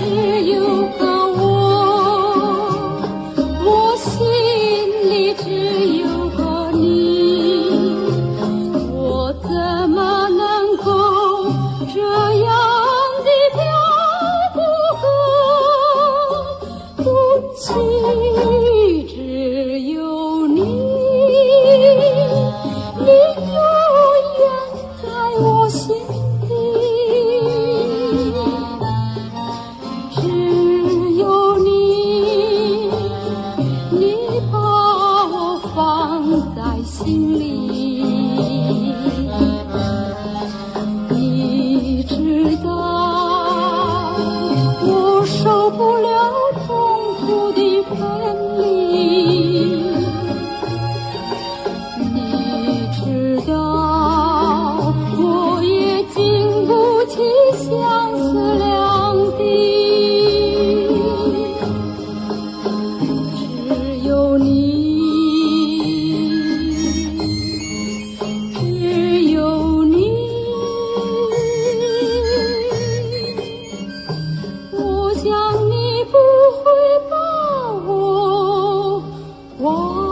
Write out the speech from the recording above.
只有个我，我心里只有个你，我怎么能够这样的漂泊各东西？只有你，你永远在我心底，只有你，你把我放在心里。你知道我受不了痛苦的分离，你知道我也经不起相思两地，只有你，只有你，我想你不会把我忘